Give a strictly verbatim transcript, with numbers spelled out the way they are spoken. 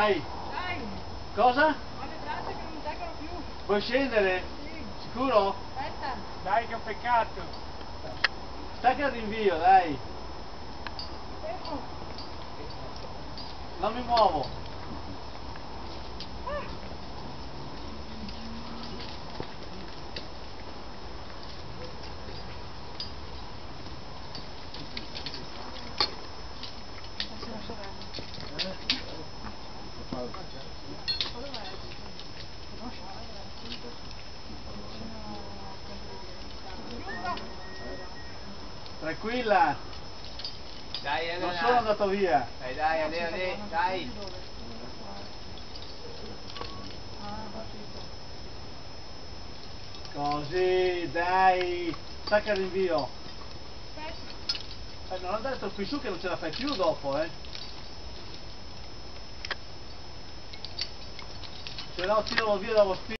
Dai. Dai. Cosa? Ho le braccia che non mi tengono più. Vuoi scendere? Sì. Sicuro? Aspetta. Dai che è un peccato. Stacca il rinvio, dai. Fermo. Non mi muovo. Ah. Tranquilla. Dai Elena. Non sono andato via. Dai dai Elena, dai, dai. Così, dai. Stacca il rinvio. Eh, non andare troppo in su che non ce la fai più dopo, eh. Se no tiro via dallo spazio.